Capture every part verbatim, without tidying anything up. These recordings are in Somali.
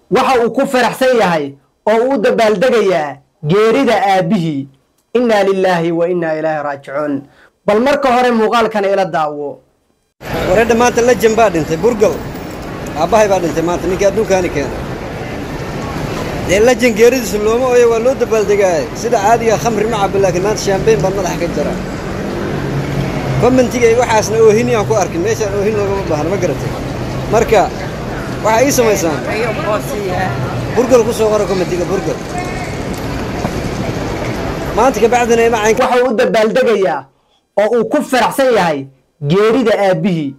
waxa uu ku faraxsan yahay oo uu dabaaldegayaa geerida aabihii. Inna lillahi wa inna ilaahi raajicuun. bal marka hore muuqaalkan ila daawo. wareedha maanta la jambaa dhintay burgal aabahay baa dhintay maanta ninkii adduunkaani keenay dee la jan geeridiisu looma ooyo waa loo dabaaldegaayay sida caadiga khamri ma cabo laakiin maanta shaambeyn baan madaxa ka jara commentiga waxaasna oohin aan ku arkin meeshaan oohin loogama baahna ma garatay marka waxa ii samaysaan burgal ku soo qora commentiga burgal maanta ka bacdina ima cayn waxa uu dabaaldegayaa oo uu ku faraxsan yahay geerida aabihii.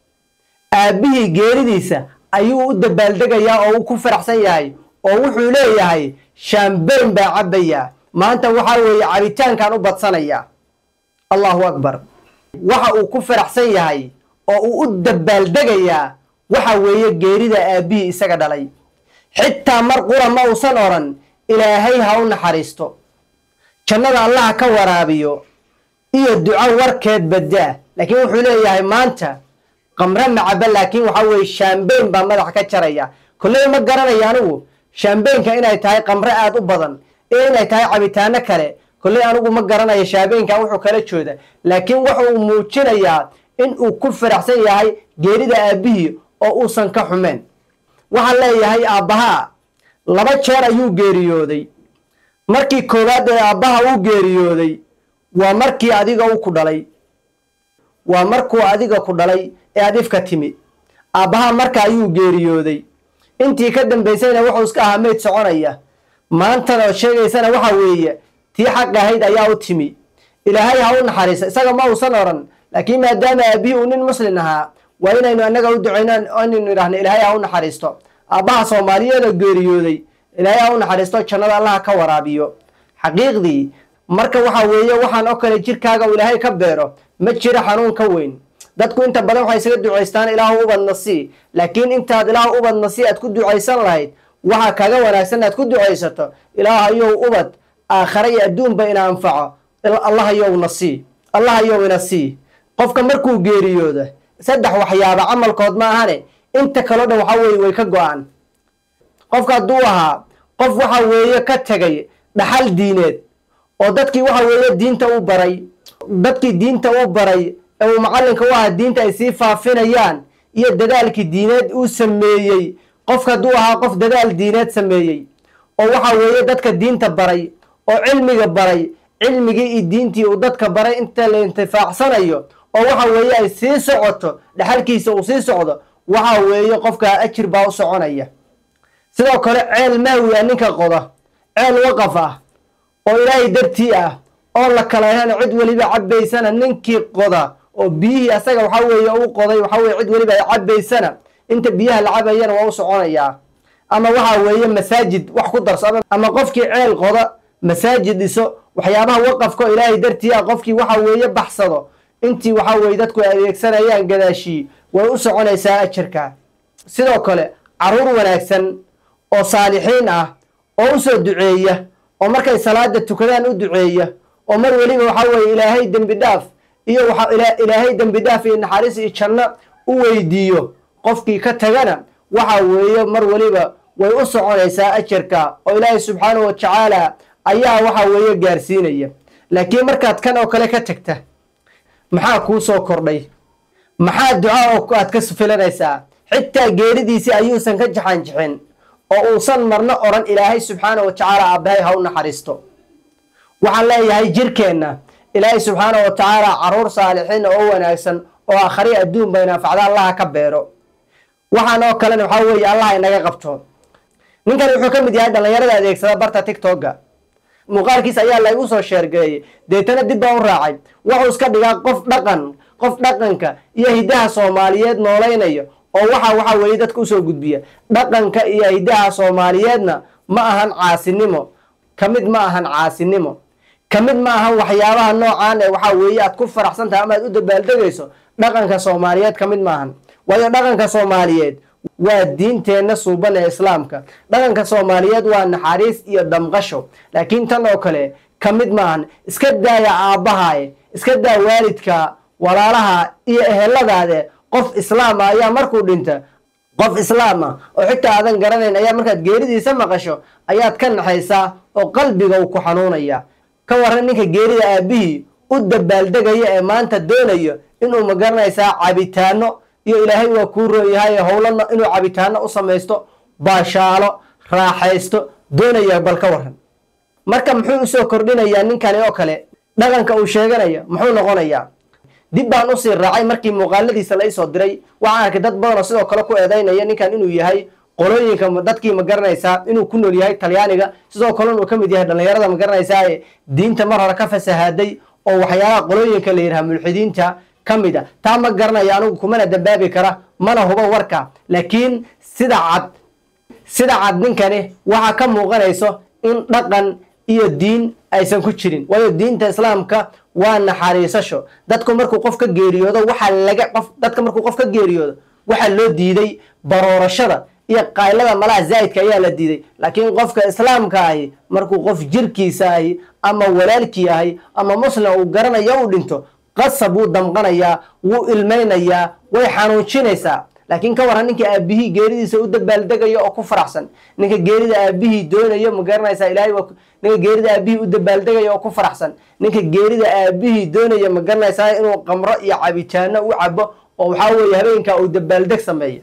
aabihii geeridiisa ayuu u dabaaldegayaa oo uu ku faraxsan yahay oo wuxuu leeyahay shaambeyn baa cabbayaa maanta waxaa weeye cabitaankan u badsanaya. allahu akbar. waxa uu ku faraxsan yahay oo uu u dabaaldegayaa waxa weeye geerida aabihii isaga dhalay. xitaa mar qura ma uusan oran ilaahay ha u naxariisto, jannada allaha ka waraabiyo iyo duco warkeed badaa, laakiin wuxuu leeyahay maanta qamra macaba laakiin waxa weeye shaambeyn baa madaxa ka jaraya. kulley ma garanaya anigu shaambeynka inay tahay qamre aad u badan ee inay tahay cabitaano kale. kulley anigu ma garanayo shaambeynka wuxuu kala jooda, laakiin waxa uu muujinayaa in uu ku faraxsan yahay geerida aabihii oo uusan ka xumeen. waxaan leeyahay aabbaha laba jeer ayuu geeriyooday. markii koowaad ee aabbaha uu geeriyooday waa markii adiga uu ku dhalay, waa markuu adiga ku dhalay ee adifka timi. aabbaha marka ayuu geeriyooday. intii ka dambaysayna wuxuu iska ahaa meyd soconaya. maantana oo sheegaysana waxa weeye tii xaq ahayd ayaa u timi. ilaahay ha u naxariiso, isaga ma uusan oran, laakiin maadaama aabihii uu nin muslin ahaa waa inaynu annaga u ducayno inaynu idhaahno ilaahay ha u naxariisto. aabbaha soomaaliyeed oo geeriyooday ilaahay ha u naxariisto, jannada allaha ka waraabiyo. xaqiiqdii marka waxa weeye waxaan oo kale jirkaaga uu ilaahay ka beero ma jiro xanuun ka weyn. dadku inta badan waxay isaga ducaystaan ilaahu ubadna sii, laakiin intaad ilaahu ubadna sii aad ku ducaysan lahayd waxaa kaga wanaagsan aad ku ducaysato ilaahayow ubad aakhare iyo adduunba ina anfaco, allahayowna sii, allahayow ina sii. qofka markuu geeriyooda saddex waxyaaba camalkood ma ahane inta kaloo dhan waxa weeye way ka go-aan. qofka hadduu ahaa qof waxa weeye ka tegay dhaxal diineed oo dadkii waxa weeye diinta u baray, dadkii diinta u baray ee uu macallinka u ahaa diinta ay sii faafinayaan iyo dadaalkii diineed uu sameeyey. qofka hadduu ahaa qof dadaal diineed sameeyey oo waxa weeye dadka diinta baray oo cilmiga baray, cilmigii iyo diintii uu dadka baray inta la intifaacsanayo oo waxa weeye ay sii socoto dhaxalkiisa uu sii socdo, waxa weeye qofka ajir baa u soconaya. sidoo kale ceel maawiya ninka qoda, ceel waqaf ah oo ilaahay dartii ah oo la kala helo cid weliba cabbaysana ninkii qoda oo biyihii asaga waxa weeye uu qoday waxa weeye cid weliba ay cabbaysana inta biyaha la cabayana waa u soconayaa. ama waxa weeye masaajid wax ku darso ama qofkii ceel qoda masaajid dhiso waxyaabaha waqafka ilaahay dartii ah qofkii waxa weeye baxsado intii waxa weeye dadku adeegsanayaan gadaashii way u soconaysaa ajirka. sidoo kale caruur wanaagsan oo saalixiin ah oo u soo duceeya oo markay salaada tukadaan u duceeya oo mar waliba waxa weeye ilaahay dembi dhaaf iyo waxa ilaahay dembi dhaaf iyo naxariis iyo janno u weydiiyo. qofkii ka tagana waxa weeye mar waliba way u soconaysaa ajirka oo ilaahay subxaanahu wa tacaala ayaa waxa weeye gaarsiinaya. laakiin markaad kan oo kale ka tagta maxaa kuu soo kordhay? maxaa duca oo aad ka filanaysaa? xitaa geeridiisii ayuusan ka jaxanjixin oo uusan marna oran ilaahay subxaanahu wa tacaala aabbahay ha u naxariisto. waxaan leeyahay jirkeenna ilaahay subxaanahu wa tacaala caruur saalixiin oo wanaagsan oo aakhari adduunba inanfacda allaha ka beero. waxaan oo kalena waxaa weeye allaha inaga qabto. ninkan wuxuu ka mid yahay dhallinyarada adeegsada barta tiktoka. muuqaalkiisa ayaa laygu soo sheergeeyey, deetana dib baa u raacay. wuxuu iska dhigaa qof dhaqan qof dhaqanka iyo hidaha soomaaliyeed noolaynayo oo waxa waxa weeye dadka usoo gudbiya. dhaqanka iyo hidaha soomaaliyeedna ma ahan caasinimo, ka mid ma ahan caasinimo, ka mid ma ahan waxyaabaha noocaan ee waxa weeye aad ku faraxsan tahay ama aad u dabaaldegayso. dhaqanka soomaaliyeed ka mid maahan, waayo dhaqanka soomaaliyeed waa diinteenna suuban ee islaamka. dhaqanka soomaaliyeed waa naxariis iyo damqasho, laakiin tan oo kale ka mid maahan. iska daaya aabbahaye, iska daa waalidka, walaalaha iyo eheladaade. qof islaam ah ayaa markuu dhinta qof islaam ah oo xitaa aadan garanayn ayaa markaad geeridiisa maqasho ayaad ka naxaysaa oo qalbiga uu ku xanuunaya. ka waran ninka geerida aabihii u dabaaldegaya ee maanta doonayo inuu magaranaysaa cabitaano iyo ilaahay waa kuu rooyahay howlana inuu cabitaano u samaysto, baashaalo, raaxaysto doonaya. bal ka waran marka muxuu u soo kordhinayaa ninkani oo kale? dhaqanka uu sheeganaya muxuu noqonayaa? dib baan u sii raacay markii muuqaaladiisa la isoo diray, waxaan arkay dad badan oo sidoo kale ku eedaynaya ninkan inuu yahay qolooyinka dadkii ma garanaysaa inuu ku nool yahay Talyaaniga, sidoo kale inuu ka mid yahay dhalinyarada ma garanaysaa ee diinta mar hore ka fasahaaday oo waxyaalaha qolooyinka la yiraahdo mulxidiinta ka mid ah. taa ma garanaya anigu kumana dambaabi kara, mana hubo warka, laakiin sida cad sida cad ninkani waxa ka muuqanayso in dhaqan iyo diin aysan ku jirin. waayo diinta islaamka waa naxariisasho. dadku markuu qof ka geeriyoodo waxa laga qof dadka markuu qof ka geeriyoodo waxa loo diiday baroorashada iyo qaylada malaha zaidka ayaa la diiday. laakiin qofka islaamka ahi markuu qof jirkiisa ahi ama walaalkii ahi ama muslim uu garanayo uu dhinto, qasab uu damqanayaa, wuu ilmaynayaa, way xanuujinaysaa. laakiin ka waran ninka aabihii geeridiisa u dabaaldegayo oo ku faraxsan, ninka geerida aabihii doonayo ma garanaysaa ilaahay waa ninka geerida aabihii u dabaaldegayo oo ku faraxsan, ninka geerida aabihii doonayo ma garanaysaa inuu qamro iyo cabitaano u cabo oo waxa weeye habeenka uu dabaaldeg sameeyo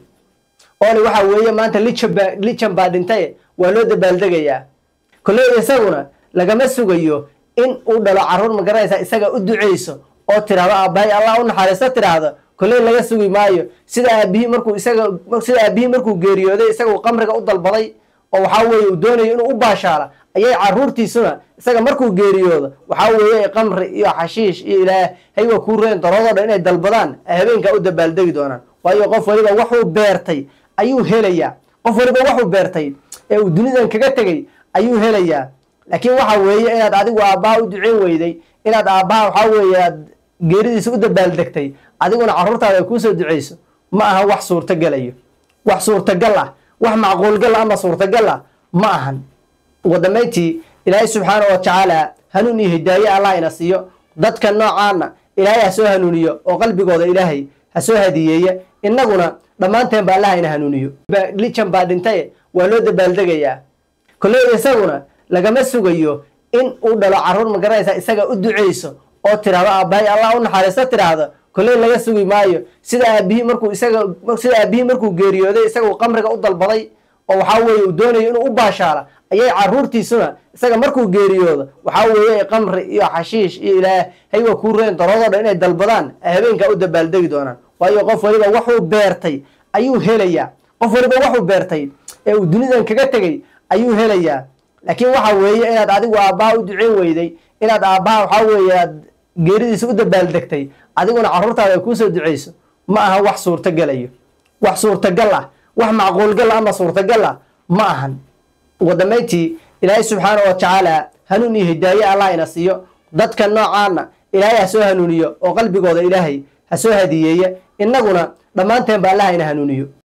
oo waxa weeye maanta lijan baa dhintay waa loo dabaaldegayaa. koley isaguna lagama sugayo in uu dhalo caruur ma garanaysaa isaga u duceyso oo tiraahdo aabbahay allah u naxariisto tiraahdo, koley laga sugi maayo. sida aabihii markuu isaga sida aabihii markuu geeriyooday isaga uu qamriga u dalbaday oo waxa weeye uu doonayo inuu u baashaala, ayay caruurtiisuna isaga markuu geeriyoodo waxa weeye qamri iyo xashiish iyo ilaahay waa kuu reen daroodoo dhan inay dalbadaan habeenka u dabaaldegi doonaan. waayo qof waliba wuxuu beertay ayuu helayaa. qof waliba wuxuu beertay ee uu dunidan kaga tegay ayuu helayaa. laakiin waxa weeye inaad adigu aabbaha u duceyn weyday, inaad aabbaha waxa weeye aad geeridiisa u dabaaldegtay adiguna caruurtaada ay kuu soo duceyso, ma aha wax suurtagalayo, wax suurtagal ah, wax macquulgal ama suurtagal ah ma ahan. ugu dambeyntii ilaahay subxaanahu wa tacaala hanuun iyo hidaaye allah ina siiyo. dadka noocaana ilaahay ha soo hanuuniyo oo qalbigooda ilaahay ha soo hadiyeeya. innaguna dhammaanteen ba allah ina hanuuniyo. lijan baa dhintay waa loo dabaaldegayaa. koley isaguna lagama sugayo in uu dhalo caruur ma garanaysaa isaga u duceyso oo tiraahdo aabbahay allah u naxariisto tiraahdo, koley laga sugi maayo. sida aabihii markuu isaga sida aabihii markuu geeriyooday isaga uu qamriga u dalbaday oo waxa weeye uu doonayo inuu u baashaala, ayay caruurtiisuna isaga markuu geeriyoodo waxa weeye qamri iyo xashiish iyo ilaahay waa kuu reen daroodoo dhan inay dalbadaan habeenka u dabaaldegi doonaan. waayo qof waliba wuxuu beertay ayuu helayaa. qof waliba wuxuu beertay ee uu dunidan kaga tegay ayuu helayaa. laakiin waxa weeye inaad adigu aabbaha u duceyn weyday, inaad aabbaha waxa weeye aad geeridiisa u dabaaldegtay adiguna caruurtaada ay kuu soo duceyso, ma aha wax suurtagalayo, wax suurtagal ah, wax macquulgal ama suurtagal ah ma ahan. ugu dambeyntii ilaahay subxaanahu wa tacaala hanuun iyo hidaaye allah ina siiyo. dadka noocaana ilaahay ha soo hanuuniyo oo qalbigooda ilaahay ha soo hadiyeeya. innaguna dhammaanteen ba allah ina hanuuniyo.